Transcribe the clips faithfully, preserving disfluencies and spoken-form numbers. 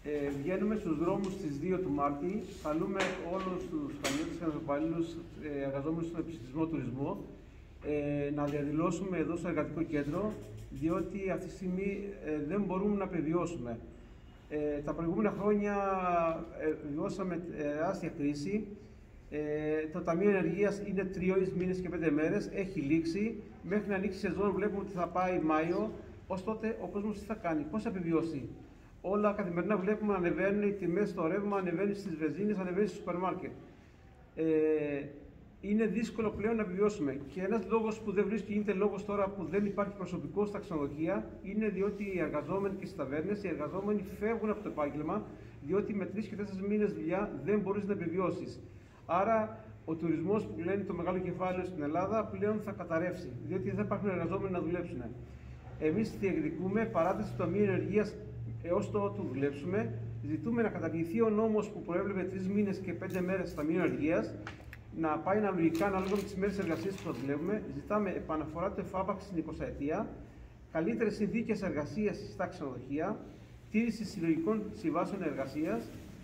Ε, βγαίνουμε στους δρόμους στις δύο του Μάρτη. Καλούμε όλους τους χανιώτες και ανθρωπαλλήλους ε, εργαζόμενους στον επισιτισμό τουρισμό ε, να διαδηλώσουμε εδώ στο εργατικό κέντρο, διότι αυτή τη στιγμή ε, δεν μπορούμε να επιβιώσουμε. Ε, τα προηγούμενα χρόνια ε, βιώσαμε τεράστια κρίση. Ε, το Ταμείο Ενεργείας είναι τρεις μήνες και πέντε μέρες, έχει λήξει. Μέχρι να ανοίξει η σεζόν βλέπουμε ότι θα πάει Μάιο. Ως τότε ο κόσμος τι θα κάνει, πώς θα επιβιώσει? Όλα καθημερινά βλέπουμε να ανεβαίνουν οι τιμές στο ρεύμα, ανεβαίνουν στις βενζίνες, ανεβαίνουν στο σούπερ μάρκετ. Ε, είναι δύσκολο πλέον να επιβιώσουμε. Και ένας λόγος που δεν βρίσκει, γίνεται λόγος τώρα που δεν υπάρχει προσωπικό στα ξενοδοχεία, είναι διότι οι εργαζόμενοι και στις ταβέρνες, οι εργαζόμενοι φεύγουν από το επάγγελμα, διότι με τρεις και τέσσερις μήνες δουλειά δεν μπορείς να επιβιώσεις. Άρα, ο τουρισμός που λένε το μεγάλο κεφάλαιο στην Ελλάδα πλέον θα καταρρεύσει, διότι δεν θα υπάρχουν εργαζόμενοι να δουλέψουν. Εμείς διεκδικούμε παράταση του Ταμείου Ενεργείας έως το ότου δουλέψουμε. Ζητούμε να καταργηθεί ο νόμος που προέβλεπε τρεις μήνες και πέντε μέρες στο Ταμείο Ενεργείας, να πάει αναλογικά ανάλογα με τις μέρες εργασίας που θα δουλεύουμε. Ζητάμε επαναφορά του εφάπαξ στην εικοσαετία, καλύτερες συνθήκες εργασίας στα ξενοδοχεία, τήρηση συλλογικών συμβάσεων εργασίας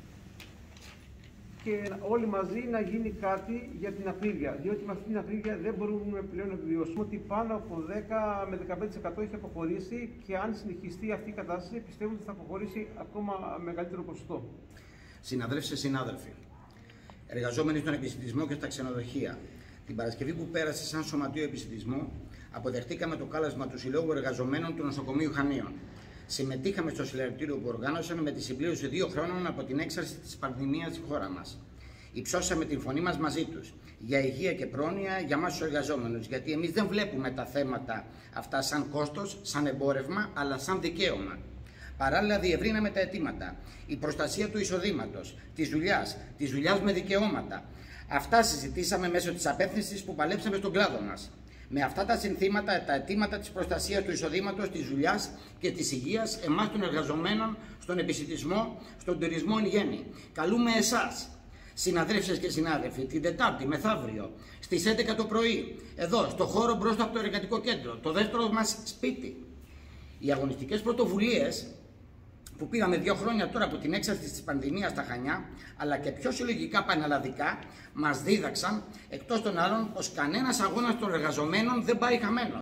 και όλοι μαζί να γίνει κάτι για την ακρίβεια. Διότι με αυτή την ακρίβεια δεν μπορούμε πλέον να επιβιώσουμε. Ότι πάνω από δέκα με δεκαπέντε τοις εκατό έχει αποχωρήσει και αν συνεχιστεί αυτή η κατάσταση, πιστεύω ότι θα αποχωρήσει ακόμα μεγαλύτερο ποσοστό. Συναδέλφοι και συνάδελφοι, εργαζόμενοι στον επισιτισμό και στα ξενοδοχεία, την Παρασκευή που πέρασε, σαν Σωματείο Επισιτισμού, αποδεχτήκαμε το κάλεσμα του Συλλόγου Εργαζομένων του Νοσοκομείου Χανίων. Συμμετείχαμε στο συλλαλητήριο που οργάνωσαμε με τη συμπλήρωση δύο χρόνων από την έξαρση της πανδημίας στη χώρα μας. Υψώσαμε την φωνή μας μαζί τους για υγεία και πρόνοια για εμάς τους εργαζόμενους, γιατί εμείς δεν βλέπουμε τα θέματα αυτά σαν κόστος, σαν εμπόρευμα, αλλά σαν δικαίωμα. Παράλληλα, διευρύναμε τα αιτήματα. Η προστασία του εισοδήματος, της δουλειάς, της δουλειάς με δικαιώματα. Αυτά συζητήσαμε μέσω της απεύθυνσης που παλέψαμε στον κλάδο μας. Με αυτά τα συνθήματα, τα αιτήματα της προστασίας του εισοδήματος, της δουλειάς και της υγείας εμάς των εργαζομένων στον επισιτισμό, στον τουρισμό εν γέννη. Καλούμε εσάς, συναδέλφες και συνάδελφοι, την Τετάρτη μεθαύριο στις έντεκα το πρωί, εδώ, στο χώρο μπροστά από το εργατικό κέντρο, το δεύτερο μας σπίτι. Οι αγωνιστικές πρωτοβουλίες που πήγαμε δύο χρόνια τώρα από την έξαρση της πανδημίας στα Χανιά, αλλά και πιο συλλογικά πανελλαδικά, μας δίδαξαν, εκτός των άλλων, πως κανένας αγώνας των εργαζομένων δεν πάει χαμένος.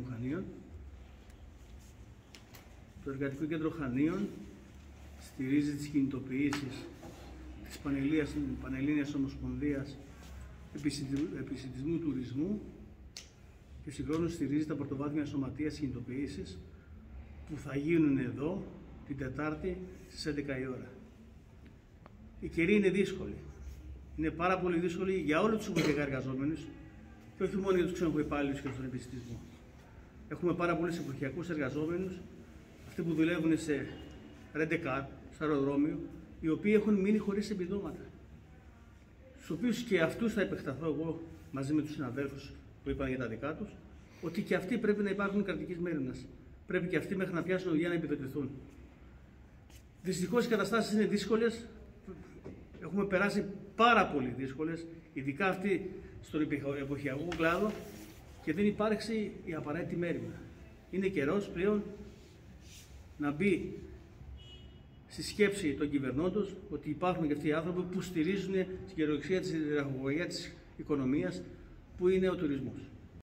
Το Εργατικό Κέντρο Χανίων στηρίζει τις κινητοποιήσεις της Πανελλήνιας Ομοσπονδίας Επισιτισμού Τουρισμού και συγχρόνως στηρίζει τα πρωτοβάθμια σωματεία κινητοποιήσεις που θα γίνουν εδώ την Τετάρτη στις έντεκα η ώρα. Η καιρή είναι δύσκολη. Είναι πάρα πολύ δύσκολη για όλους τους εποχιακά εργαζόμενους και όχι μόνο για τους ξενοδοχοϊπάλληλους και στον επισιτισμό. Έχουμε πάρα πολλούς εποχιακούς εργαζόμενους, αυτοί που δουλεύουν σε ρεντεκάρ, στο αεροδρόμιο, οι οποίοι έχουν μείνει χωρίς επιδόματα. Στους οποίους και αυτούς θα επεκταθώ εγώ μαζί με τους συναδέλφους που είπαν για τα δικά τους, ότι και αυτοί πρέπει να υπάρχουν κρατικής μέρημνας. Πρέπει και αυτοί μέχρι να πιάσουν οδηγία να επιδοτηθούν. Δυστυχώς οι καταστάσεις είναι δύσκολες. Έχουμε περάσει πάρα πολύ δύσκολες, ειδικά αυτοί στον εποχιακό κλάδο, και δεν υπάρχει η απαραίτητη μέρημνα. Είναι καιρός πλέον να μπει στη σκέψη των κυβερνώντων ότι υπάρχουν και αυτοί οι άνθρωποι που στηρίζουν την κυριολεξία της ραχοκοκία της οικονομίας, που είναι ο τουρισμός.